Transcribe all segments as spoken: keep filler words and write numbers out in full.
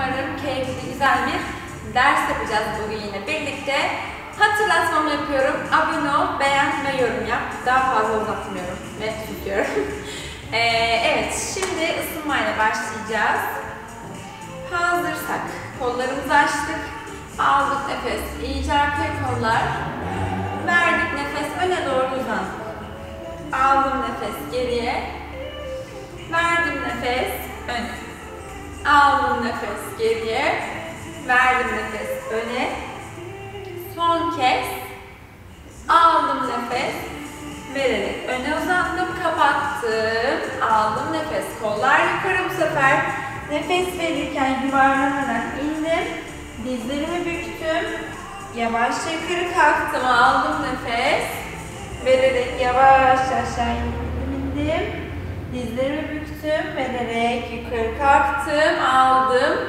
Umarım keyifli, güzel bir ders yapacağız bugün yine birlikte. Hatırlatmamı yapıyorum. Abone ol, beğen ve yorum yap. Daha fazla uzatmıyorum ve tutuyorum. ee, evet, şimdi ısınmayla başlayacağız. Hazırsak kollarımızı açtık. Aldık nefes, iyice arkaya kollar. Verdik nefes, öne doğru uzandık. Aldım nefes geriye. Verdim nefes öne. Aldım nefes geriye. Verdim nefes öne. Son kez. Aldım nefes. Vererek öne uzandım, kapattım. Aldım nefes. Kollar yukarı bu sefer. Nefes verirken yuvarlanarak indim. Dizlerimi büktüm. Yavaşça yukarı kalktım. Aldım nefes. Vererek yavaş aşağı indim. Dizlerimi büktüm. Vererek yukarı kalktım. Aldım.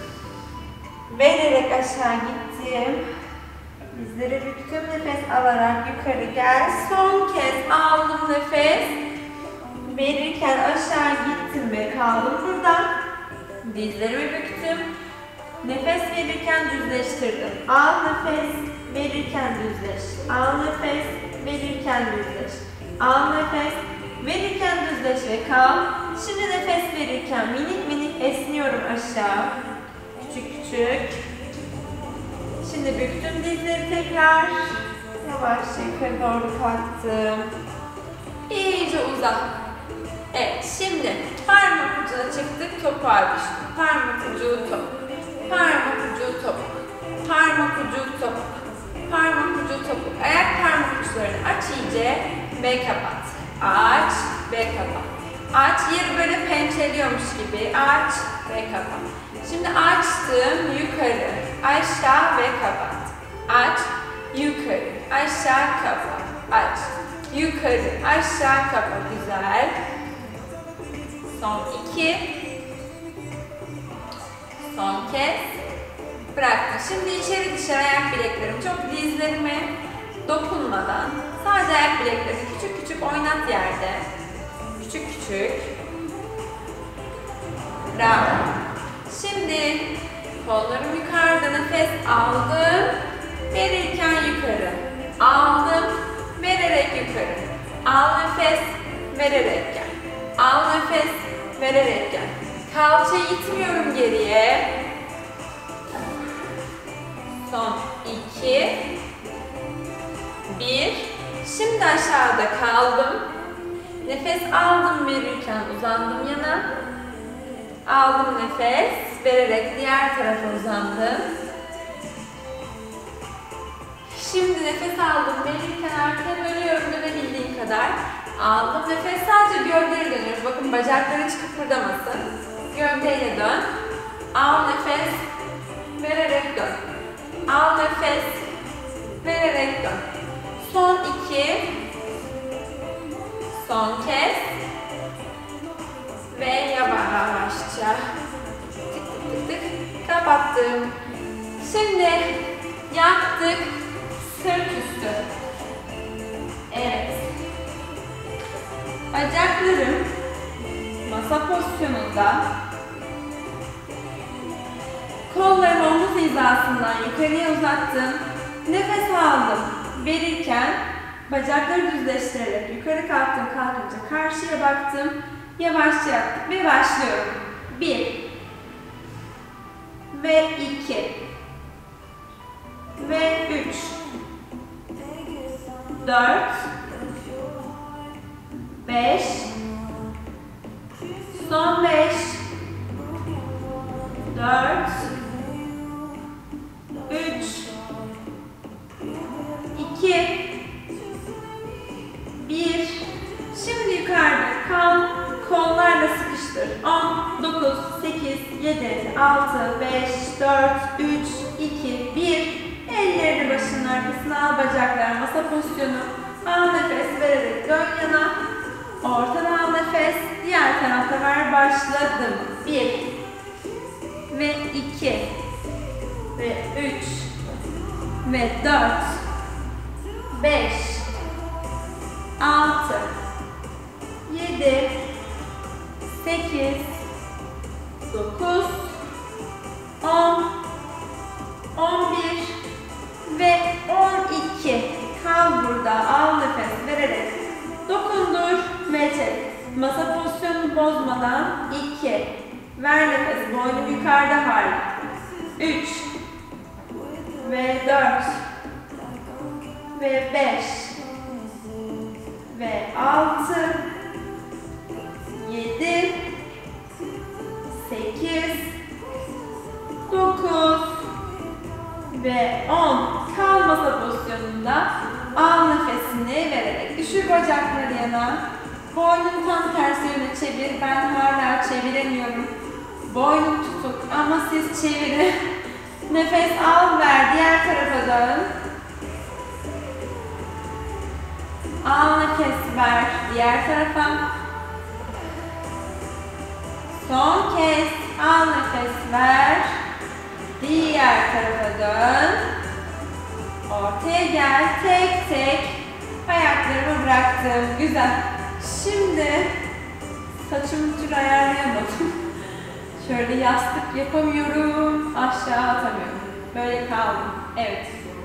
Vererek aşağı gittim. Dizleri büktüm. Nefes alarak yukarı gel. Son kez aldım nefes. Verirken aşağı gittim ve kaldım burada. Dizlerimi büktüm. Nefes verirken düzleştirdim. Al nefes. Verirken düzleş. Al nefes. Verirken düzleş. Al nefes. Verirken düzleş ve kal. Şimdi nefes verirken minik minik esniyorum aşağı. Küçük küçük. Şimdi büktüm dizleri tekrar. Yavaşça yukarı doğru kalktım. İyice uzat. Evet, şimdi parmak ucuna çıktık, topuğa düştük. Parmak ucu topuk. Parmak ucu topuk. Parmak ucu topuk. Parmak ucu topuk. Ayak parmak uçlarını aç iyice ve kapat. Aç ve kapat. Aç, yeri böyle pençeliyormuş gibi aç ve kapat. Şimdi açtım, yukarı, aşağı ve kapat. Aç, yukarı, aşağı kapat. Aç, yukarı, aşağı kapat. Güzel. Son iki. Son kez. Bıraktım. Şimdi içeri dışarı ayak bileklerim çok dizlerime dokunmadan sadece ayak bileklerini küçük küçük oynat yerde. Küçük küçük. Bravo. Şimdi kollarım yukarıda, nefes aldım. Verirken yukarı. Aldım. Vererek yukarı. Al nefes. Vererek gel. Al nefes. Vererek gel. Kalçayı itmiyorum geriye. Son iki. Bir. Şimdi aşağıda kaldım. Nefes aldım verirken uzandım yana. Aldım nefes. Vererek diğer tarafa uzandım. Şimdi nefes aldım verirken arkaya dönüyorum dönebildiğim kadar. Aldım nefes, sadece gövdeyle dönüyoruz. Bakın bacakları hiç kıpırdamasın. Gövdeyle dön. Al nefes. Vererek dön. Al nefes. Vererek dön. Son iki. Son kez. Ve yavaşça tık tık tık tık kapattım. Şimdi yaptık sırt üstü. Evet. Bacaklarım masa pozisyonunda. Kollarımı omuz hizasından yukarıya uzattım. Nefes aldım. Verirken bacakları düzleştirerek yukarı kalktım. Kalkınca karşıya baktım. Yavaşça yaptık ve başlıyorum. Bir. Ve iki. Ve üç. Dört. Beş. Son beş. Dört. Üç. İki. Bir. Şimdi yukarıda kal. Kollarla sıkıştır. On, dokuz, sekiz, yedi, altı, beş, dört, üç, iki, bir. Ellerini başının arkasına al, bacaklar masa pozisyonu. Al nefes vererek dön yana. Ortadan al nefes. Diğer tarafta ver. Başladım. Bir. Ve iki. Ve üç. Ve dört. Beş. Altı. Yedi. Sekiz. Dokuz. burada. Al nefes vererek. Dokundur ve çek. Masa pozisyonunu bozmadan. iki. Ver nefes. Boynum yukarıda hala. üç. Ve dört. Ve beş. Ve altı. yedi. sekiz. dokuz. Ve on. Kal masa pozisyonunda. Al nefesini vererek. Düşür bacakları yana. Boynunu tam tersi yöne çevir. Ben hala çeviremiyorum. Boynum tutuk ama siz çevirin. Nefes al ver. Diğer tarafa dön. Al nefes ver. Diğer tarafa. Son kez. Al nefes ver. Diğer tarafa dön. Ortaya gel. Tek tek ayaklarımı bıraktım. Güzel. Şimdi saçımı bir türlü ayarlayamadım. Şöyle yastık yapamıyorum. Aşağı atamıyorum. Böyle kaldım. Evet.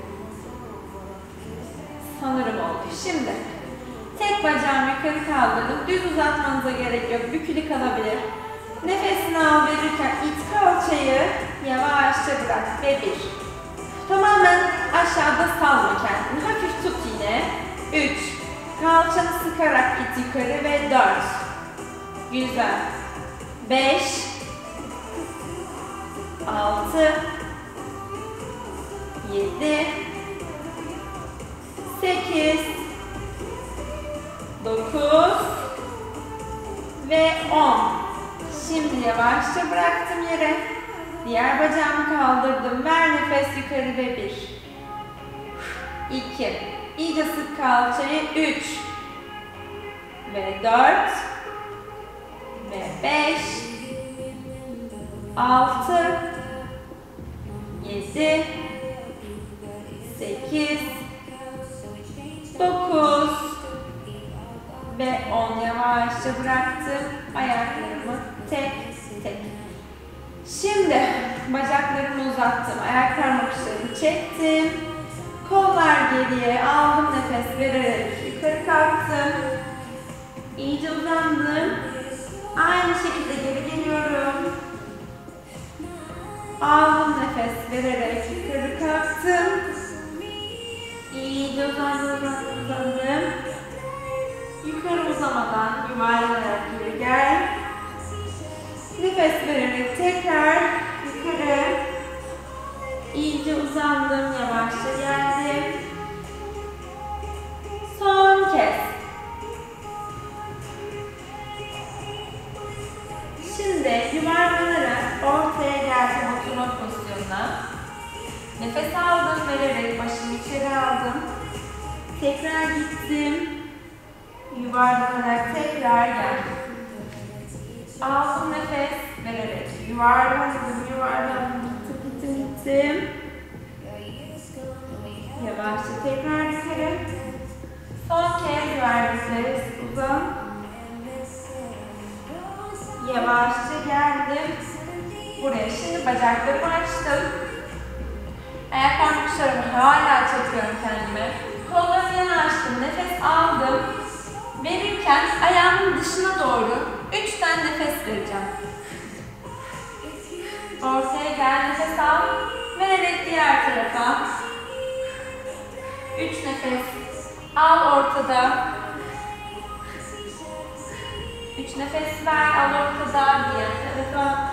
Sanırım oldu. Şimdi tek bacağımı yukarı kaldırdım. Düz uzatmanıza gerek yok. Bükülü kalabilir. Nefesini al verirken it kalçayı yavaşça bırak. Ve bir. Tamamen aşağıda salma kendini. Hafif tut yine. Üç. Kalçanı sıkarak git yukarı ve dört. Güzel. Beş. Altı. Yedi. Sekiz. Dokuz. Ve on. Şimdi yavaşça bıraktım yere. Diğer bacağımı kaldırdım. Ver nefes yukarı ve bir. İki. İyice sık kalçayı. Üç. Ve dört. Ve beş. Altı. Yedi. Sekiz. Dokuz. Ve on. Yavaşça bıraktım. Ayaklarımı tek tek. Şimdi bacaklarımı uzattım. Ayak parmaklarımı çektim. Kollar geriye aldım, nefes vererek yukarı kalktım. İyice uzandım. Aynı şekilde geri geliyorum. Aldım, nefes vererek yukarı kalktım. İyice uzandım, uzandım, uzandım. Yukarı uzamadan yuvarlanarak geri gel. Nefes vererek tekrar yukarı. İyice uzandım, yavaşça geldim. Son kez. Şimdi yuvarlanarak ortaya geldim oturma pozisyonuna. Nefes aldım, vererek başımı içeri aldım. Tekrar gittim. Yuvarlanarak tekrar geldim. Aldım, nefes vererek yuvarlandım, yuvarlandım, gittim, gittim, gittim. Yavaşça tekrar yukarı. Son kez ver nefes, uzan. Yavaşça geldim buraya. Şimdi bacaklarımı açtım. Ayak parmaklarımı hala çekiyorum kendime. Kollarımı yana açtım, nefes aldım. Verirken ayağımın dışına doğru üç tane nefes vereceğim. Ortaya gel, nefes al. Vererek diğer tarafa. Üç nefes. Al ortada. Üç nefes ver, al ortada. Diğer tarafa.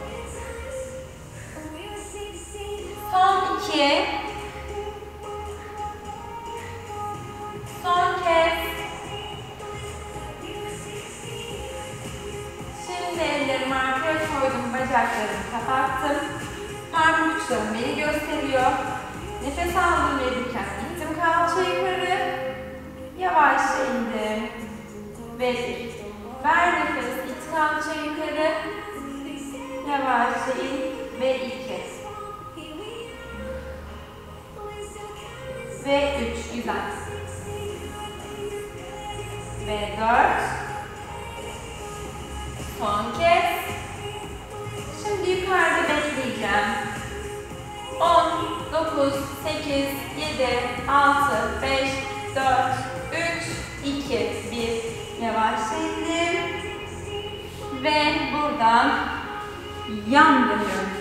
Son iki. Son kez. Şimdi ellerimi arkaya koydum, bacaklarımı kapattım. Parmak uçlarım beni gösteriyor. Nefes aldım verirken gittim kalça yukarı. Yavaşça indim. Ve bir. Ver nefes, it kalça yukarı. Yavaşça in. Ve iki. Ve üç. Güzel. Ve dört. Son kez. Şimdi yukarıda bekleyeceğim. on, dokuz, sekiz, yedi, altı, beş, dört, Yavaşça indim. Ve buradan yan dönüyorum.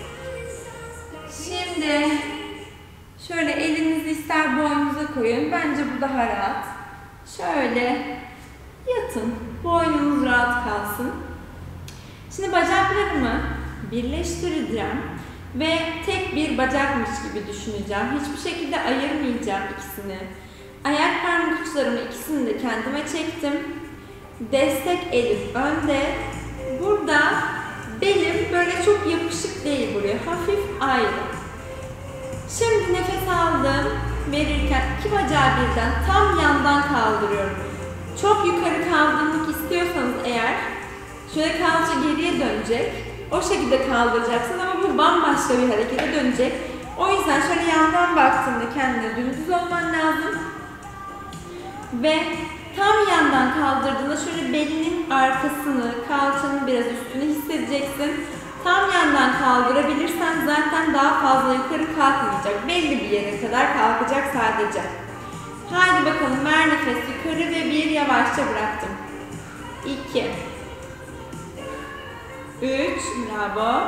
Şimdi şöyle elinizi ister boynunuza koyun. Bence bu daha rahat. Şöyle yatın. Boynunuz rahat kalsın. Şimdi bacaklarımı birleştireceğim ve tek bir bacakmış gibi düşüneceğim. Hiçbir şekilde ayırmayacağım ikisini. Ayak parmak uçlarımı ikisini de kendime çektim. Destek elim önde. Burada belim böyle çok yapışık değil buraya. Hafif ayrı. Şimdi nefes aldım. Verirken iki bacağı birden tam yandan kaldırıyorum. Çok yukarı kaldırmak istiyorsanız eğer şöyle kalça geriye dönecek. O şekilde kaldıracaksın ama bu bambaşka bir harekete dönecek. O yüzden şöyle yandan baktığında kendine dümdüz olman lazım. Ve tam yandan kaldırdığında şöyle belinin arkasını, kalçanın biraz üstünü hissedeceksin. Tam yandan kaldırabilirsen zaten daha fazla yukarı kalkmayacak. Belli bir yere kadar kalkacak sadece. Haydi bakalım, ver nefes yukarı ve bir, yavaşça bıraktım. iki. üç, bravo.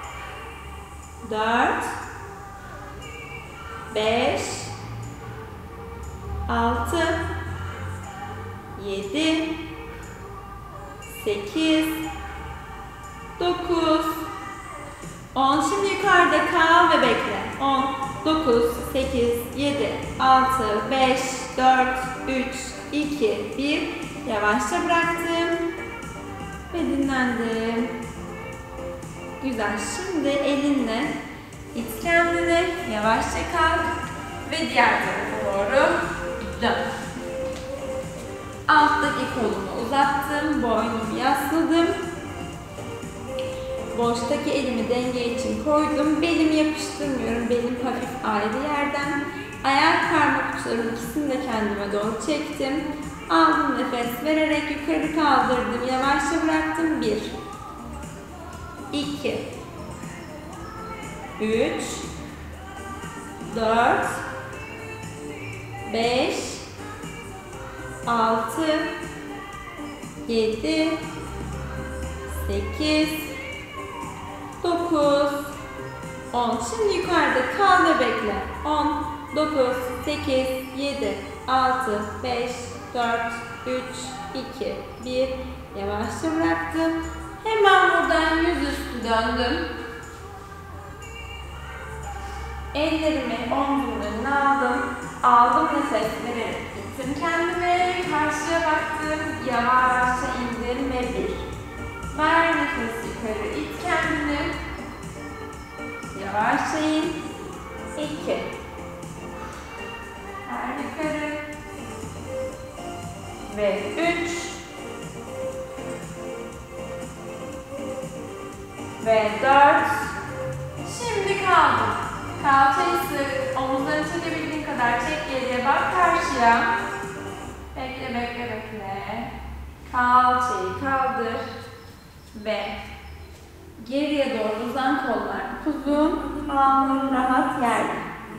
dört. beş. altı. yedi. sekiz. dokuz. on. Şimdi yukarıda kal ve bekle. on. dokuz. sekiz. yedi. altı. beş. dört. üç. iki. bir. Yavaşça bıraktım. Ve dinlendim. Güzel. Şimdi elinle it kendini. Yavaşça kalk. Ve diğer tarafa doğru dön. Alttaki kolumu uzattım. Boynumu yasladım. Boştaki elimi denge için koydum. Belimi yapıştırmıyorum. Belim hafif ayrı yerden. Ayak parmak uçlarımın ikisini de kendime doğru çektim. Aldım, nefes vererek yukarı kaldırdım. Yavaşça bıraktım. bir. iki. üç. dört. beş. altı. yedi. sekiz. dokuz. on. Şimdi yukarıda kal ve bekle. on. dokuz. sekiz. yedi. altı. beş. dört. üç. iki. bir. Yavaşça bıraktım. Hemen buradan yüzüstü döndüm. Ellerimi omzumun önüne aldım. Aldım, nefes vererek gittim kendime. Karşıya baktım. Yavaşça indim ve bir. Ver nefes yukarı. İt kendini. Yavaşça in. iki. Ver yukarı. Ve üç. Ve dört. Şimdi kaldım. Kalçayı sık, omuzlarını çekebildiğin kadar çek geriye, bak karşıya. Bekle, bekle, bekle. Kalçayı kaldır. Ve geriye doğru uzan kollar. Uzun, alnın rahat yerde.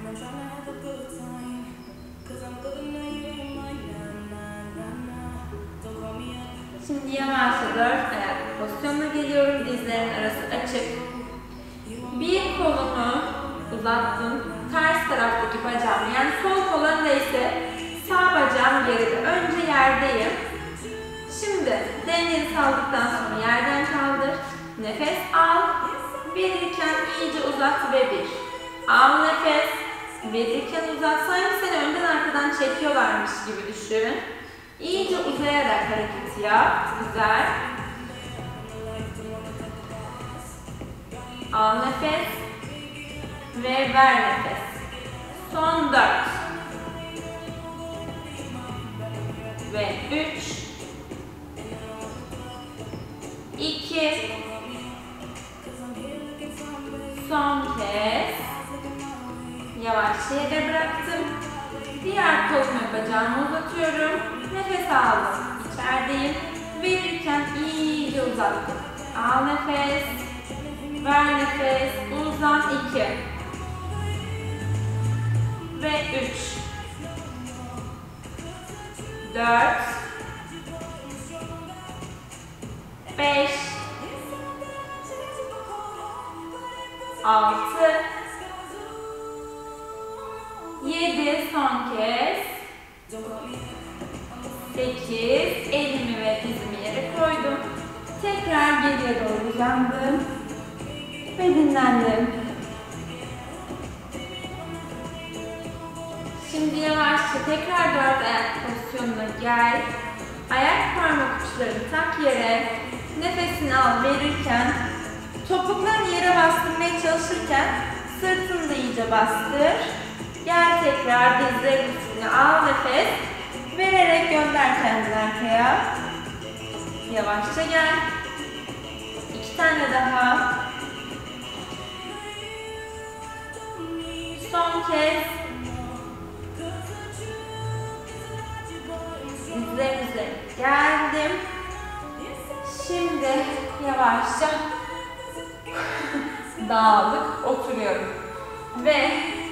Şimdi yavaşça dört ayak pozisyonuna geliyorum. Dizlerin arası açık. Bir kolumu uzattım. Ters taraftaki bacağım, yani sol kol öndeyse sağ bacağım geride. Önce yerdeyim. Şimdi dengeni saldıktan sonra yerden kaldır. Nefes al. Verirken iyice uzat ve bir. Al nefes. Verirken uzat. Sanki seni önden arkadan çekiyorlarmış gibi düşün. İyice uzayarak hareketi yap. Güzel. Al nefes. Ve ver nefes. Son dört. Ve üç. iki. Son kez. Yavaşça yere bıraktım. Diğer kolumu bacağımı uzatıyorum. Nefes aldım. İçerideyim. Verirken iyice uzattım. Al nefes. Ver nefes. Uzan. iki. Ve üç. dört. beş, altı, yedi, son kez, sekiz, elimi ve dizimi yere koydum. Tekrar geriye doğru uzandım ve dinlendim. Şimdi yavaşça tekrar dört ayak pozisyonuna gel. Ayak parmak uçlarını tak yere. Nefesini al verirken, topuklarını yere bastırmaya çalışırken sırtını da iyice bastır. Gel tekrar dizlerin üstüne al nefes. Vererek gönder kendini arkaya. Yavaşça gel. İki tane daha. Son kez. Dizlerin üzerine geldim. Şimdi yavaşça dağılık oturuyorum. Ve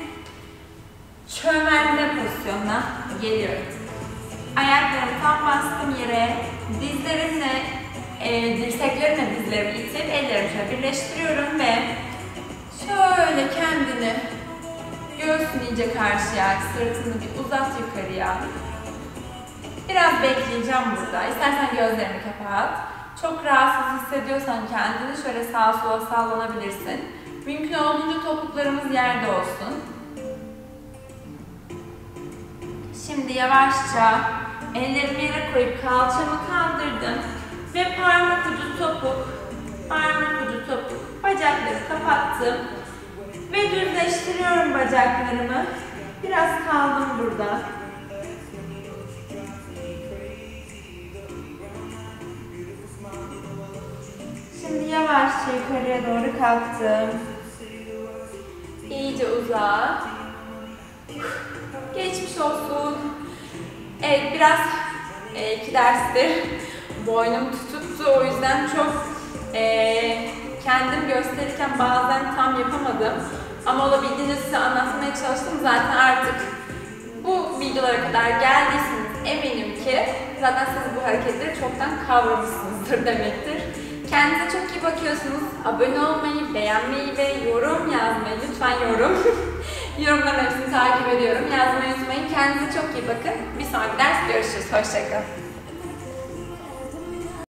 çömelme pozisyonuna geliyorum. Ayaklarımı tam bastım yere. Dizlerimle, e, dirseklerimle dizlerimi itip ellerimi şöyle birleştiriyorum ve şöyle kendini göğsünü iyice karşıya, sırtını bir uzat yukarıya. Biraz bekleyeceğim burada. İstersen gözlerini kapat. Çok rahatsız hissediyorsan kendini şöyle sağa sola sallanabilirsin. Mümkün olduğunca topuklarımız yerde olsun. Şimdi yavaşça ellerimi yere koyup kalçamı kaldırdım ve parmak ucu topuk, parmak ucu topuk, bacakları kapattım ve düzleştiriyorum bacaklarımı. Biraz kaldım burada. Şimdi yavaşça yukarıya doğru kalktım. İyice uza. Geçmiş olsun. Evet, biraz e, iki derstir boynum tuttu, o yüzden çok e, kendim gösterirken bazen tam yapamadım. Ama olabildiğince size anlatmaya çalıştım. Zaten artık bu videolara kadar geldiyseniz eminim ki zaten siz bu hareketleri çoktan kavramışsınızdır demektir. Kendinize çok iyi bakıyorsunuz. Abone olmayı, beğenmeyi ve yorum yazmayı, lütfen yorum. Yorumların hepsini takip ediyorum. Yazmayı unutmayın. Kendinize çok iyi bakın. Bir sonraki ders görüşürüz. Hoşça kalın.